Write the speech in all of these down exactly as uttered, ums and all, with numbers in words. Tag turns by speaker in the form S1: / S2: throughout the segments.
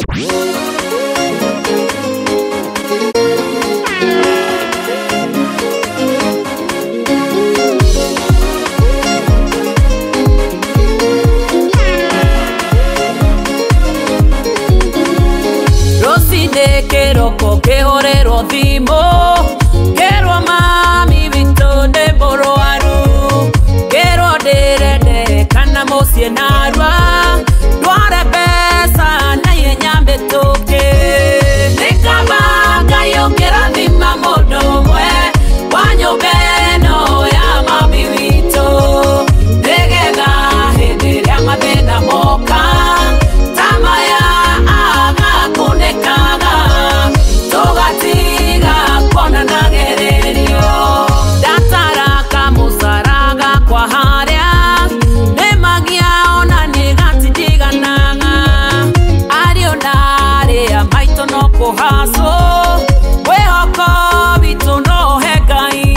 S1: Keroko kehorero thimo kerwa mami wito ne boroaru kero derede kana mosie narwa dware pesa na yenyambe toke nikaba kayo kerathima modo mwe wanyo beno ya mami wito negega hende ya mabenda moka tamaya aga kunekaga togatiga kona nagererio dataraka musaraga kwa haria nemagia ona negatidiganaga ario nare ya maito no kuhaso wehoko bitu no hegai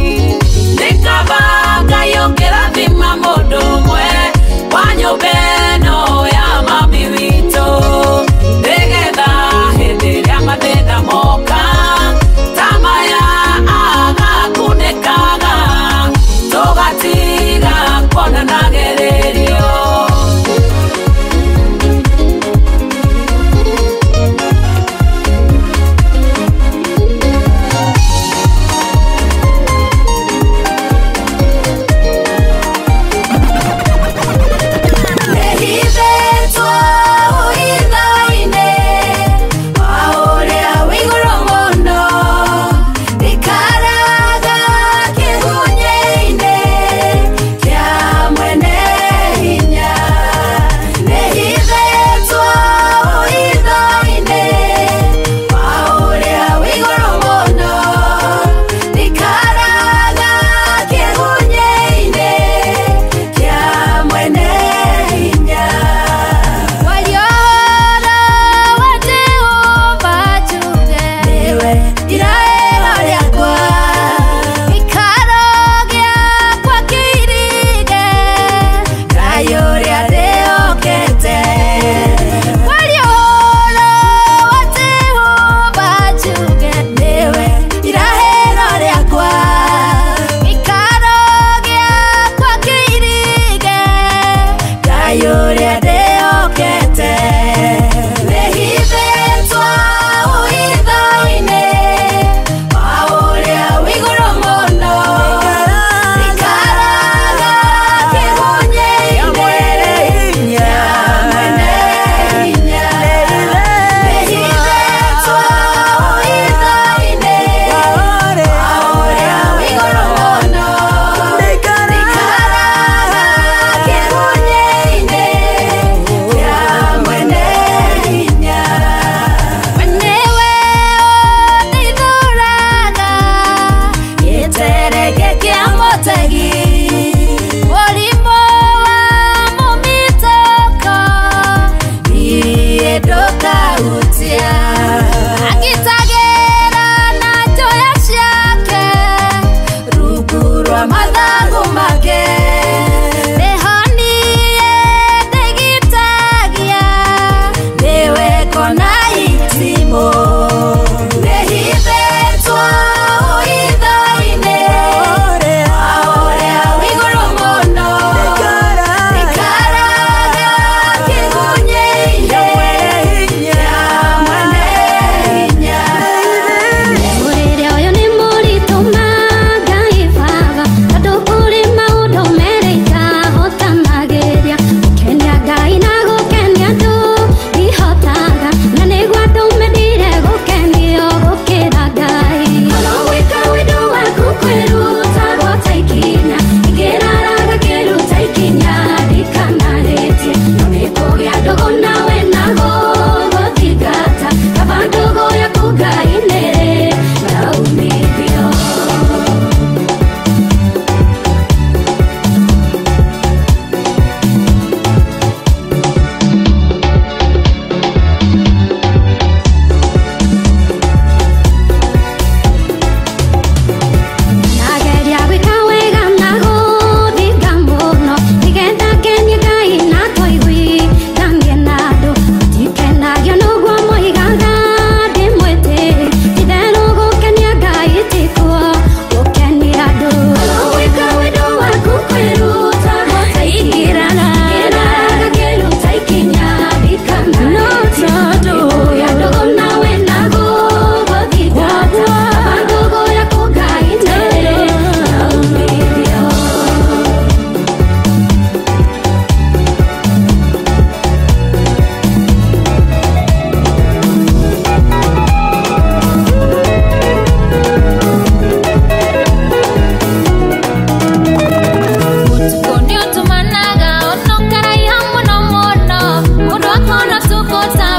S1: nikabaga yongera thima modo mwe wanyo beno ya mami wito negetha hende ya mabenda moka tamaya aga kunekaga togatiga kona nagererio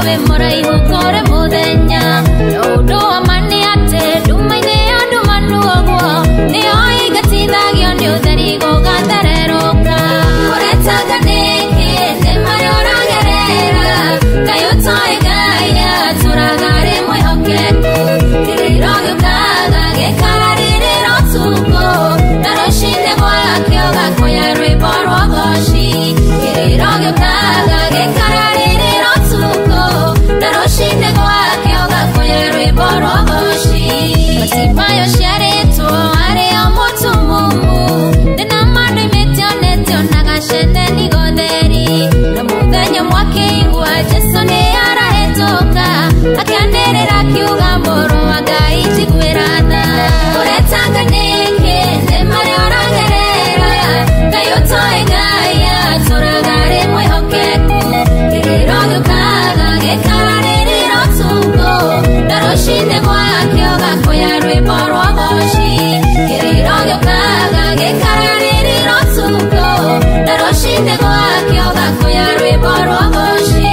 S2: we muraihu kore muthenya Undu wa mani ate Dumaine andu manu ogwo Nio igatithagio ni utheri gugathereruka Uretaga niki Ndi mari uragerera Ngai utoe Ngai aturaga rimwe hokeku Kiriro giukaga gikaririro tuko Na rushinde gwake ugakoya rwimbo rwa goshi Kiriro giukaga gikaririro tuko Na rushinde gwake ugakoya rwimbo rwa goshi Masimayo ciaritwo ari o mutumumu Ndina mandu imetionetio na gacende ni gotheri Na muthenya mwakiigua Jesu ni arahetoka Akianirira akiuga muru wa Ngai njiguira tha Uretanga niki Ndi mari uragerera Ngai utoe Ngai aturaga rimwe hokeku Kiriro giukaga gikaririro tuko Na rushinde gwake ugakoya rwimbo rwa goshi Kiriro giukaga gikaririro tuko Na rushinde gwake ugakoya rwimbo rwa goshi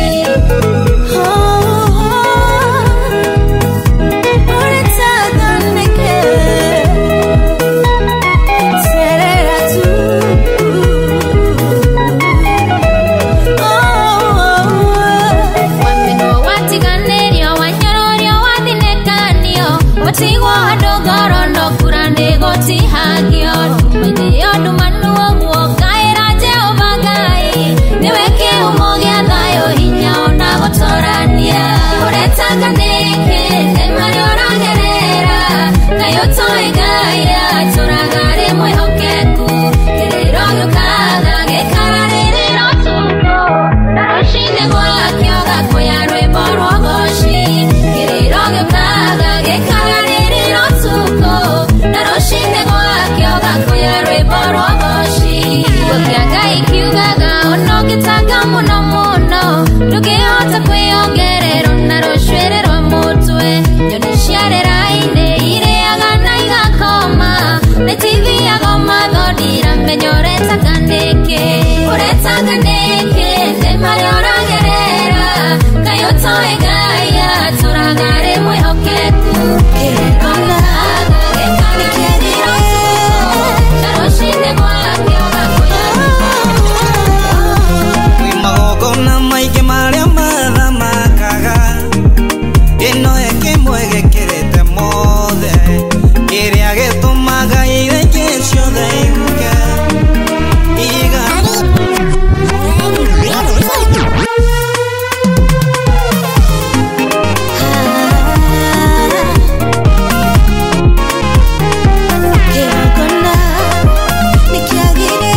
S2: Watigwo andogoro no kurande goti hagio Mwenye ondu manu ogwo Kaira Jehova Ngai Niwe kiumo gia thayo hinya ona gutorania Uretaga niki Ndi mari uragerera Ngai utoe Ngai aturaga rimwe hokeku Kiriro giukaga gikaririro tuko Na rushinde gwake ugakoya rwimbo rwa goshi Kiriro giukaga gikaririro tuko Na rushinde gwake ugakoya rwimbo rwa goshi Kiugo kia Ngai kiugaga ono gitanga muno muno Ndungihota kwiongerera na rushwere rwa mutwe Nyoni ciarĩra-inĩ irĩaga na igakoma Nĩtithiaga mathondira menya ũretaga nĩkĩ Ũretaga nĩkĩ Ndi mari ũragerera Ngai ũtoe Ngai atũraga rimwe hokeku Kiriro giukaga gikaririro tuko Na rushinde gwake ugakoya
S3: Kwi magongona maingĩ marĩa mathamakaga Ĩno ĩkĩmwe gĩkĩrĩte mothe Kĩrĩa gĩtũmaga irenge ciothe ihuke Iga
S2: Kĩgongona nĩkĩagĩrĩire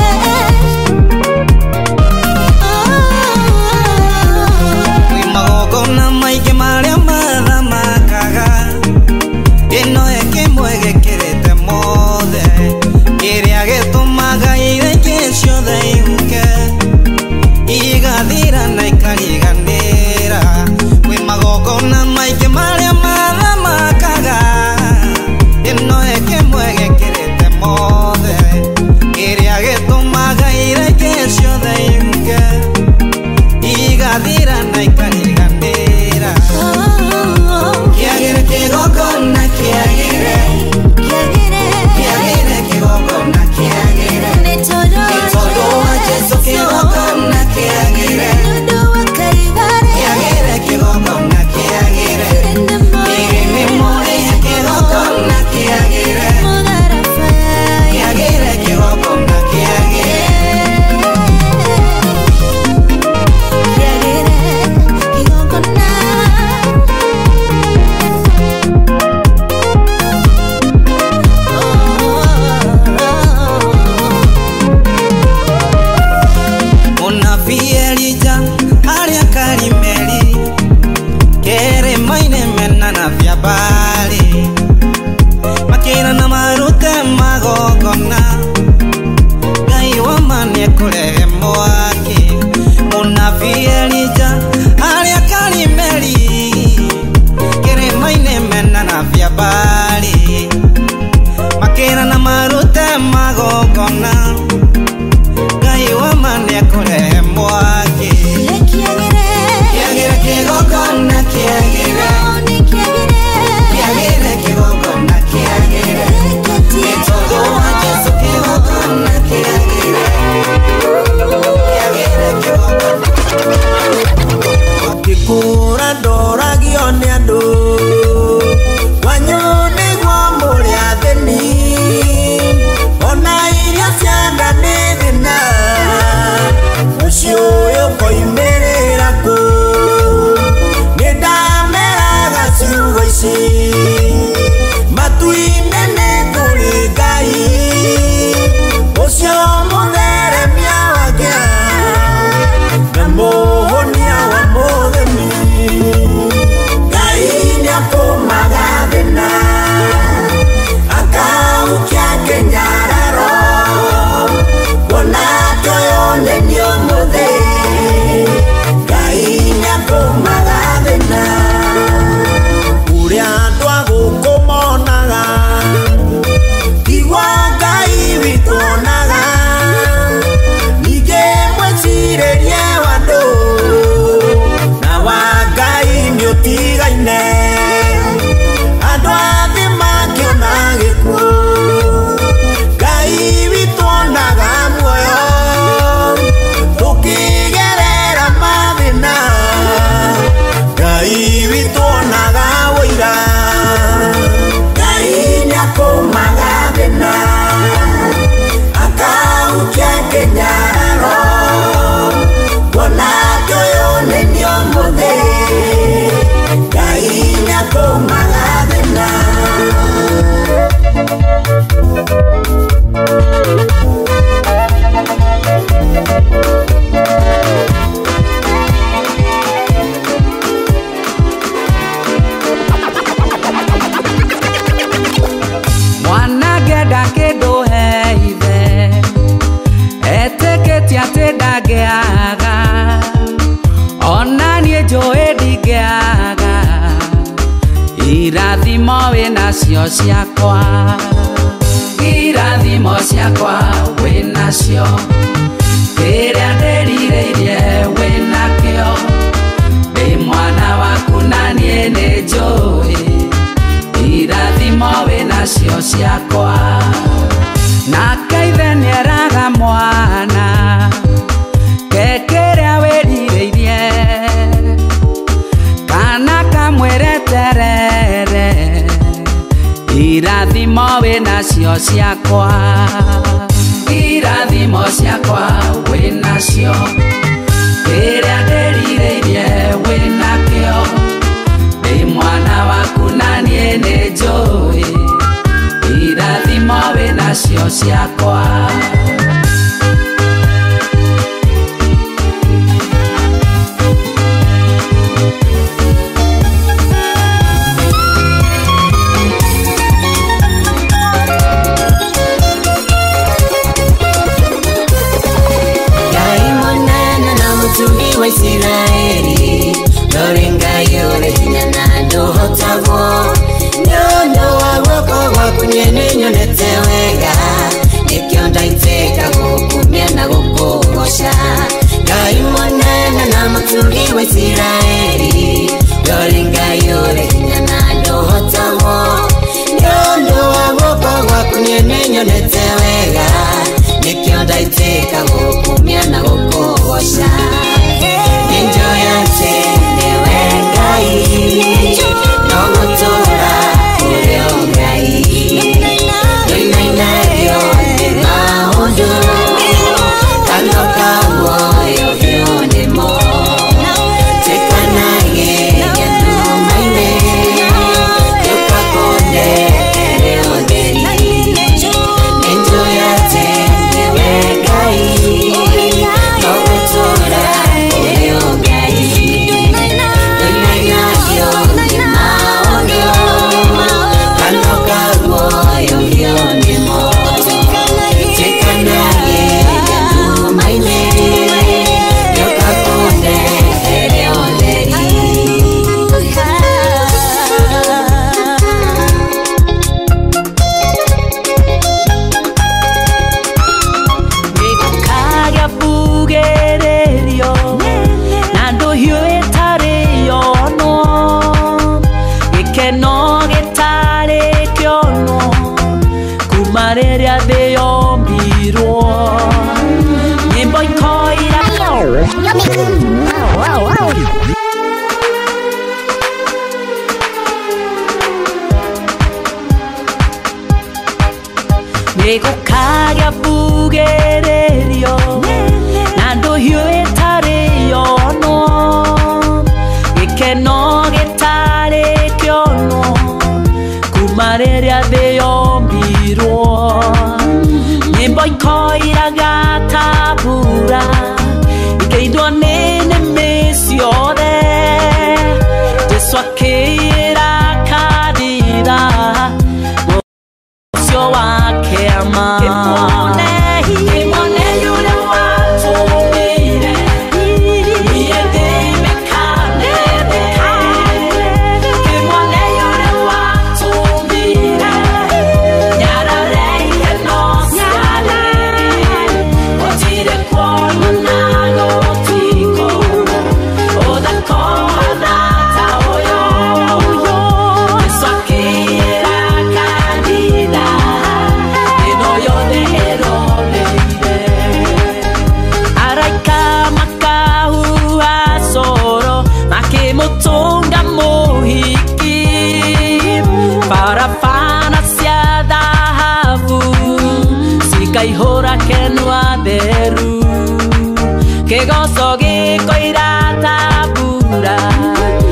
S3: Kwi magongona maingĩ marĩa mathamakaga Ĩno ĩkĩmwe gĩkĩrĩte mothe Kĩrĩa gĩtũmaga irenge ciothe ihuke Igathira na ikariganĩra Kwi magongona maingĩ marĩa mathamakaga Ĩno ĩkĩmwe gĩkĩrĩte mothe Kĩrĩa gĩtũmaga irenge ciothe ihuke Igathira na ikariganĩra Kĩagĩre kĩgongona kĩagĩre Kĩagĩre kĩgongona kĩagĩre Nĩ tondũ wa Jesũ kĩgongona kĩagĩre Kĩagĩre kĩgongona kĩagĩre Ĩrĩ nĩ mũrĩhe kĩgongona kĩagĩre Kĩagĩre kĩgongona kĩagĩre Mũnabii Elija arĩa Karimeli kĩrĩma-inĩ mena na vya Baali makĩina na marute magongona Ngai wa ma nĩekũrehe mwaki Mũnabii Elija arĩa Karimeli kĩrĩma-inĩ mena na vya Baali makĩina na marute magongona Ngai wa ma nĩekũrehe mwaki Kĩagĩre
S4: Gaina koma adena
S1: Mwana geda kedo heive Eteketia teda geaga Ona nie joe digeaga Irathimo wĩnacio ciakwa Irathimo ciakwa wĩnacio Kĩrĩa ndĩrirĩirie wĩnakĩo Ndĩ mwana waku na niĩ nĩ njũĩ Irathimo wĩnacio ciakwa Nake ithe nĩeraga mwana Ke kĩrĩa wĩrirĩirie Kana kamwereterere Irathimo wĩnacio ciakwa Irathimo ciakwa wĩnacio Kĩrĩa ndĩrirĩirie wĩnakĩo Ndĩ mwana waku na niĩ nĩ njũĩ Irathimo wĩnacio ciakwa
S4: Israeli, Loringa yore hinyana ndohotavo Nyondo wawoko wakunyene nyonetewega Nikionda iteka kukumia na kukogosha Gaimonana na maturi wa Israeli Loringa yore hinyana ndohotavo Nyondo wawoko wakunyene nyonetewega Nikionda iteka kukumia na kukogosha Enjoy yourself, newengai Nogotora, ureongai Yoinainagyo, nemahodo Kandoka moyo vyonemo Tekanage, yandumaine Yokakonde, ereoderi Enjoy yourself, newengai Nogotora
S1: Nego kaya bugererio Nando hue tareyo no Ike no getare kyono Kumareria de ombiro Nimbo ikoira gata pura Ike idua nene mesiode Deswa keira kadira Mosio wake ama Kemone Kemone yule watu mire Mie de mekane Kemone yule watu mire Nyara reike no siale Otire kwa nago tiko Oda koha nata oyo Deswa keira kadira Mutunga mohiki para fana sia dahavu sikai hora kenua deru que gozo que coira tabura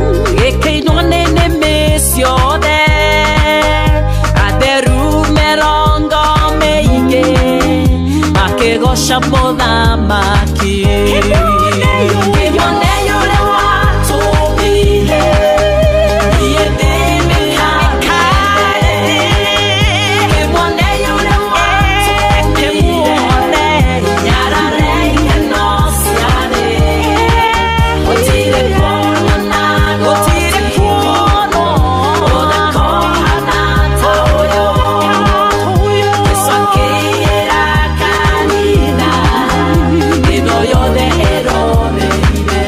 S1: ta mũthamaki. Kĩmone yũrĩa watũmbire, niĩ ndĩmĩkae. Kĩmone yũrĩa watũmbire, nyarare ng'ano ciarĩ. Gũtirĩ kuonana, gũtirĩ kuonwo, ũthakũhana ta ũyũ. Gĩcokĩra kanitha, ĩno yothe ĩroreire.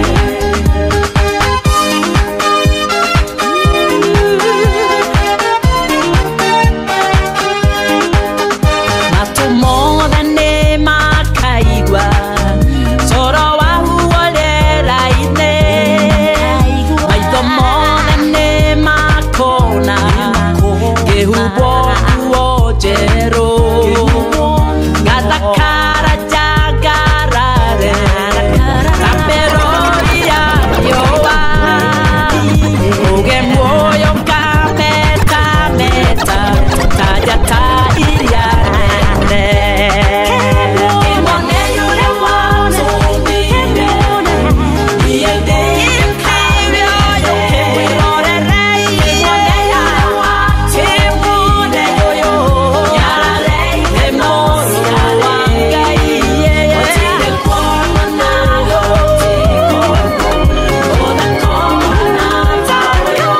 S1: Matũ mothe nĩ makaigua coro wahuo rĩera-inĩ. Maitho mothe nĩ makona ngĩhumbwo nguo njerũ. Ngathakara njangarare ta mĩrũri ya riũa. Ũge muoyo ngametameta ta njata iria nene. Kĩmone yũrĩa watũmbire, niĩ ndĩmĩkae. Kĩmwirorereire, kĩmone yũrĩa watũmbire, nyarareire mũrũ wa Ngai. Gũtirĩ kuonana, gũtirĩ kuonwo, ũthakũhana ta ũyũ.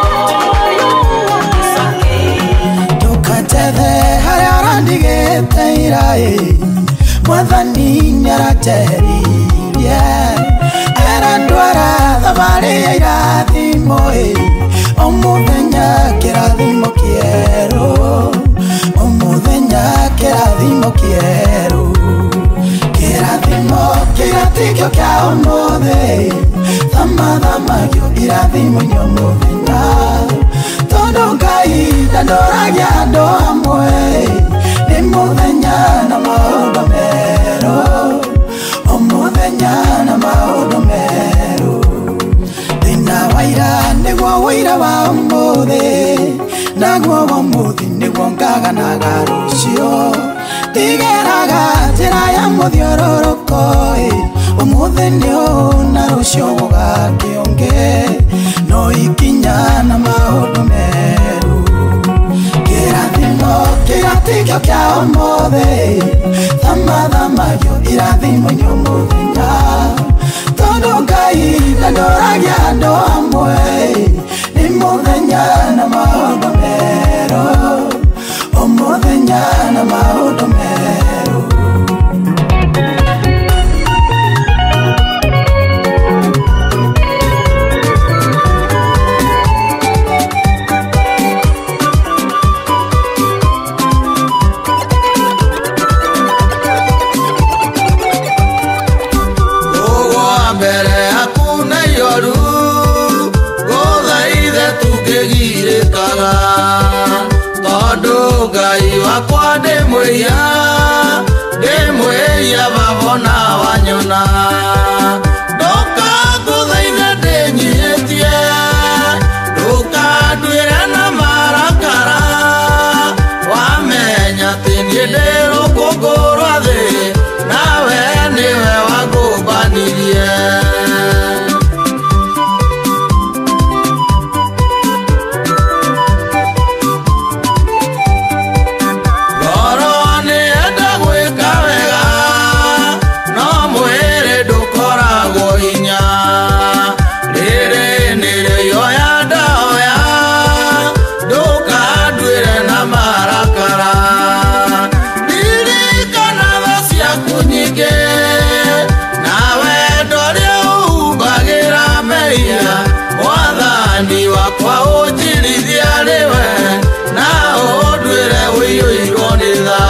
S1: Gĩcokĩra
S5: Tukatete harĩa ũrandigĩte ira ĩ, Mwathani nĩarateithia. Arandwara thabarĩ ya irathimo ĩ, o mũthenya kĩrathimo kĩerũ, o mũthenya kĩrathimo kĩerũ. Kĩrathimo kĩrĩa tikĩo kĩa ũmũthĩ, thamathamagio irathimo-inĩ o mũthenya. Tondũ Ngai ndandũragia andũ amwe, nĩ mũthenya na maũndũ merũ, o mũthenya na maũndũ merũ. Thĩna wa ira nĩguo ũira wa ũmũthĩ, naguo wa ũmũthĩ nĩguo ngaganaga rũciũ. Ndigeraga njĩra ya mũthiũrũrũko ĩ, ũmũthĩ nĩ ũũ na rũciũ gũgakĩonge, no ikinya na maũndũ merũ. Kĩrathimo kĩrĩa tikĩo kĩa ũmũthĩ, thamathamagio irathimo-inĩ o mũthenya. Tondũ Ngai ndandũragia andũ amwe, nĩ mũthenya na maũndũ merũ, o mũthenya na maũndũ merũ.
S6: Ũgwa mbere hakuna iyoru, gũthaithe tũkĩgirĩkaga. Tondũ Ngai wakwa ndĩmwĩhia, ndĩmwĩhia babona wanyona. Ndũkangũthaithe ndĩnyihĩtie, ndũkanduĩre na marakara. Wamenya atĩ niĩ ndĩ rũkũngũ rwa thĩ, nawe nĩwe wangũmbanirie. Ngoro nĩenda gwĩka wega, no mwĩrĩ ndũkoragwo hinya. Rĩrĩ nĩrĩoya ndaoya, ndũkanduĩre na marakara. Ririkana tha ciaku nyingĩ, nawe ndũrĩa ũhumbagĩra mehia. Mwathani wakwa ũnjirithia nĩwe, na ũnduĩre ũiyũirwo nĩ tha.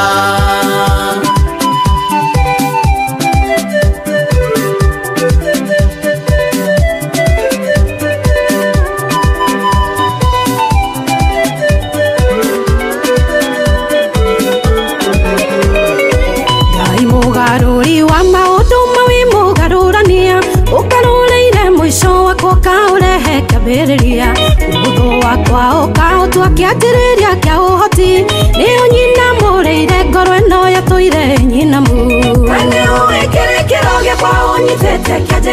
S7: Ngai mũgarũri wa maũndũ mawĩ mũgarũrania, ũgarũrĩire mũico wakwa ũkaũrehe kĩambĩrĩria. Ũhũthũ wakwa ũkaũtua kĩanjĩrĩria kĩa ũhoti, nĩ ũnyinamũrĩire ngoro ĩno yatũire nyinamu.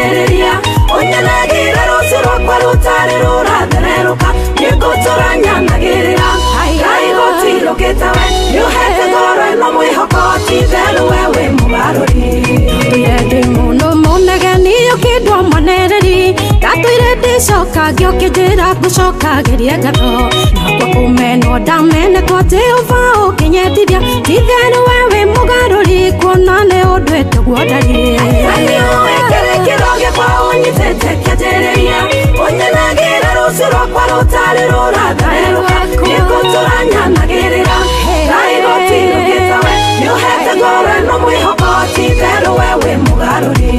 S7: kĩambĩrĩria ũnyanagĩra rũciũ rwakwa rũtarĩ rũrathererũka nĩngũtũranyanagĩrĩra Ngai gũtirũkĩte we nĩũhete ngoro ĩno mwĩhoko ti therũ we wĩ mũgarũri Ngatũire ndĩ mũno mũnegeni ũkĩndwo mwanereri Ngatũire ndĩcoka ngĩũkĩnjĩra ngũcokagĩrie ngatho Nakwa kũmenwo ndamenetwo atĩ ũba ũkĩnyendithia ti therũ we wĩ mũgarũri kuona nĩ ũndũĩte guotari Nĩũĩ kĩrĩkĩro gĩakwa ũnyitĩte kĩanjĩrĩria ũnyanagĩra rũciũ rwakwa rũtarĩ rũrathererũka nĩngũtũranyanagĩrĩra Ngai gũtirũkĩte we nĩũhete ngoro ĩno mwĩhoko ti therũ we wĩ mũgarũri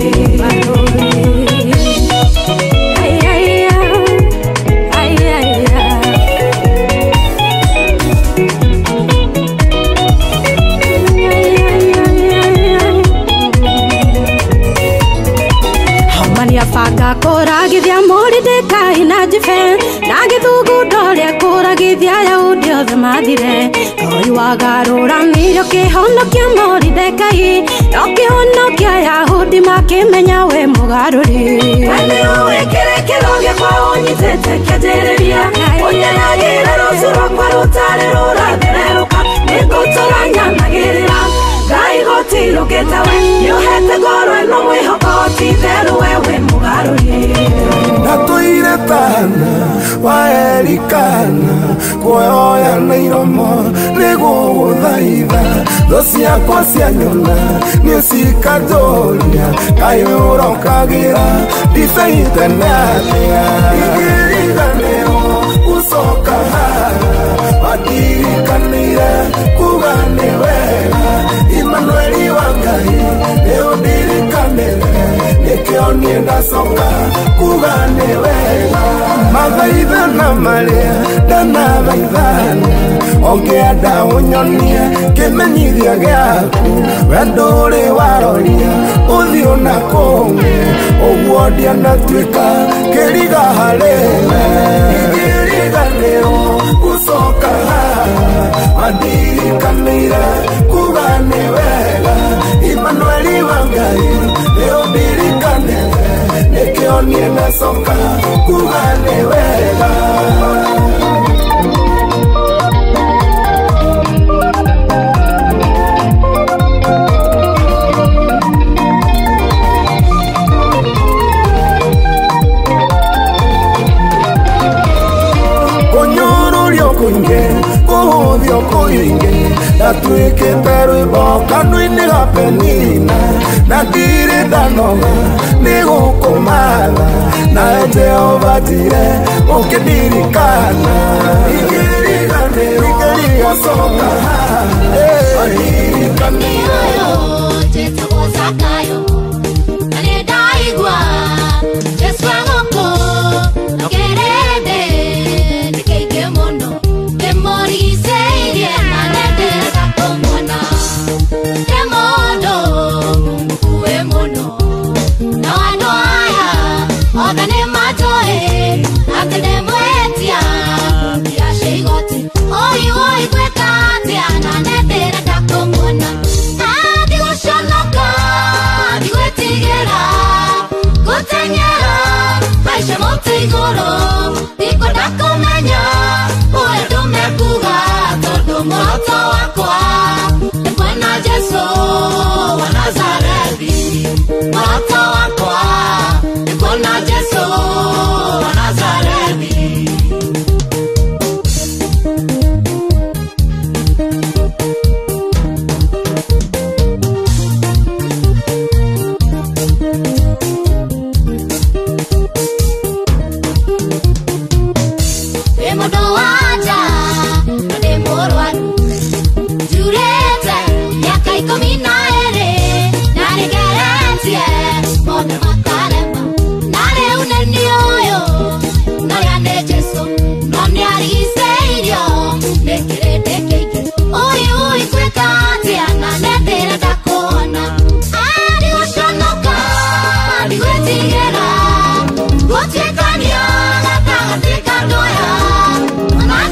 S7: Banga kũragithia Mordecai na Jife na gĩthugunda ũrĩa kũragithia Ayahudi othe mathire Ngai wagarũranire ũkĩhonokia Mordecai na ũkĩhonokia Ayahudi makĩmenya we mũgarũri We nĩũĩ kĩrĩkĩro gĩakwa ũnyitĩte kĩanjĩrĩria ũnyanagĩra rũciũ rwakwa rũtarĩ rũrathererũka nĩngũtũranyanagĩrĩra Ngai gũtirũkĩte we nĩũhete ngoro ĩno mwĩhoko ti therũ we wĩ mũgarũri
S5: Ngatũire tana wa Elikana kuoya na iromo nĩgũgũthaitha thũ ciakwa cia nyona nĩcikanjũria Ngai ũrokagĩra ndibei tene atĩa Ingĩriganĩrwo gũcoka haha Mandirikanĩire kuga nĩ wega Immanueli wa Ngai nĩũndirikanĩre nĩkĩo niĩ ndacoka kuga nĩ wega Mathaithana marĩa ndanathaithana Ongĩenda ũnyonie kĩmenyithia gĩaku We ndũrĩ waroria ũthiũ na kũngĩ Ũguo ndianatuĩka kĩriga harĩwe Ingĩriganĩrwo gũcoka haha Mandirikanĩire kuga nĩ wega Immanueli wa Ngai nĩũndirikanĩre nĩkĩo niĩ ndacoka kuga nĩ wega Kũnyũrũrio kũingĩ kũhũthio kũingĩ Ndatuĩkĩte rwĩmbo kanua-inĩ ga Penina Na ndirĩ ndanoga nĩ gũkũmatha Nawe Jehova njire ũkĩndirikana Ingĩriganĩrwo gũcoka haha Mandirikanĩire
S2: Njĩtagwo Zakayo na nĩndaigua Jesũ agũkũ Nokĩrĩndĩ nĩ kĩingĩ mũno Kĩmũrigicĩirie na nĩndĩrenda kũmuona Nĩ mũndũ mũkuĩ mũno Na andũ aya othe nĩmanjũĩ atĩ ndĩmwĩtia Ndiacia igoti Oi oi gwĩka atĩa na nĩndĩrenda kũmuona Ndigũconoka ndigwĩtigĩra Gũteng'era haica mũtĩ igũrũ Ndikwenda kũmenya ũrĩa ndũmekuga Tondũ mũroto wakwa nĩ kuona Jesũ wa Nazarethi Mũroto wakwa nĩ kuona Jesũ wa Nazarethi Wĩ mũndũ wa nja na ndĩ mũrwaru Njurĩte mĩaka ikũmi na ĩrĩ Na nĩngeretie mothe makarema Na rĩu nĩ niĩ ũyũ Noya nĩ Jesũ No nĩarigicĩirio nĩ kĩrĩndĩ kĩingĩ Ui ui gwĩka atĩa na nĩndĩrenda kuona Ndigũconoka ndigwĩtigĩra Gũtuĩkania gatagatĩ ka andũ aya Ona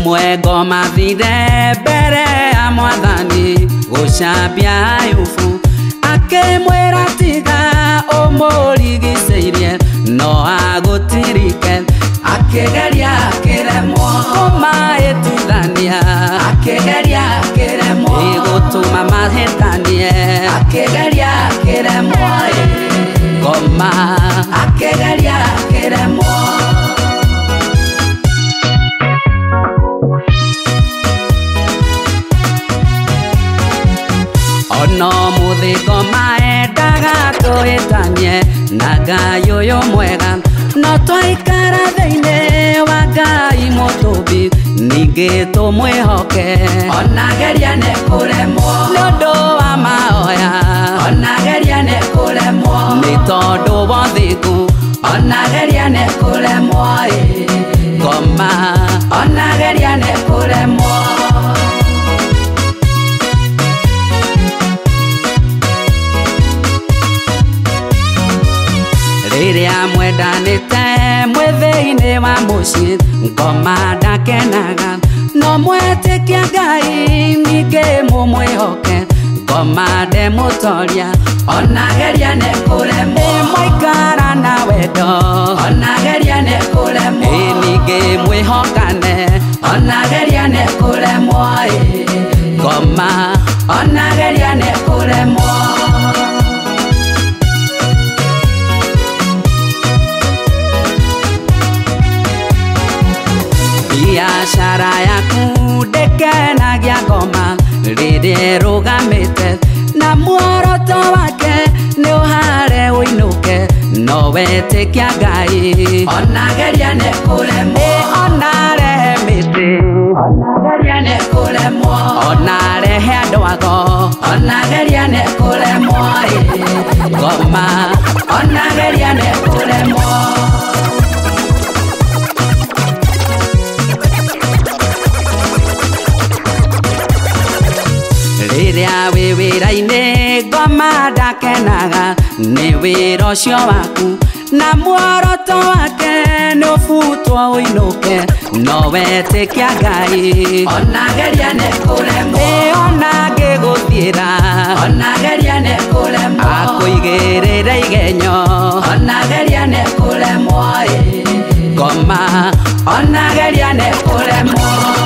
S1: rimwe ngoma thire mbere ya mwathani gucambia Ayubu akimwira tiga umurigiceirie no agutirike akigeria akiremwo kumaitithania akigeria akiremwo igutuma mahitanie akigeria akiremwo ngoma akigeria akiremwo ono muthingo maendaga tuhitanie na Ngai uyu mwega no twaikara thiini wa Ngai mutumbi ningi tumwihoke ona geria ni kuremwo nundu wa maoya ona geria ni kuremwo ni tondu wa thinku ona geria ni kuremwo ngoma ona geria ni kuremwo riria mwendanite mwithiini wa mucii ngoma ndakenaga no mwetikia Ngai ningi mumwihoke ngoma ndemutoria ona geria ni kuremwo mwaikara na wendo ona geria ni kuremwo ningi mwihokane ona geria ni kuremwo ngoma ona geria ni kuremwo biashara yaku ndekenagia ngoma rĩrĩa ĩrũgamĩte na muoroto wake nĩ ũhare ũinũke no wetĩkia Ngai ona geria nĩ kũremwo ona rehe mĩtĩ ona geria nĩ kũremwo ona rehe andũ ago ona geria nĩ kũremwo ngoma ona geria nĩ kũremwo riria wi wira-ini ngoma ndakenaga ni wira ucio waku na muoroto wake ni ubutwo uinuke no wetikia Ngai ona geria ni kuremwo ona ngiguthiira ona geria ni kuremwo akuigirira igenyo ona geria ni kuremwo ngoma ona geria ni kuremwo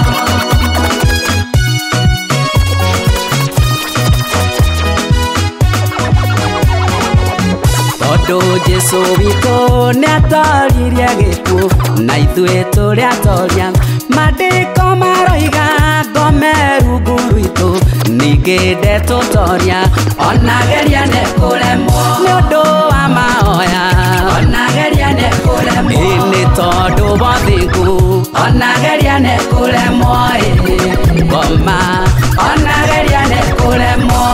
S1: tondu Jesu witũ nĩatoririe gĩkuũ na ithuĩ tũrĩ atoria mandĩko maroiga ngome rungu rwitũ ningĩ ndetũtoria ona geria nĩ kũremwo nĩũndũ wa mahoya ona geria nĩ kũremwo nĩ tondũ wa thĩngu ona geria nĩ kũremwo ngoma ona geria nĩ kũremwo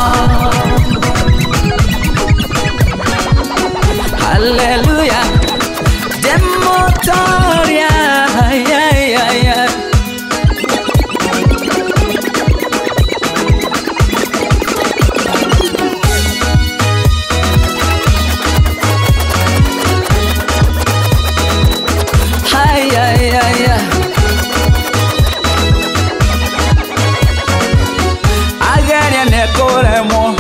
S1: Hallelujah, demotoria, yeah, yeah, yeah. Hi, yeah, yeah, yeah. Again, you're neck,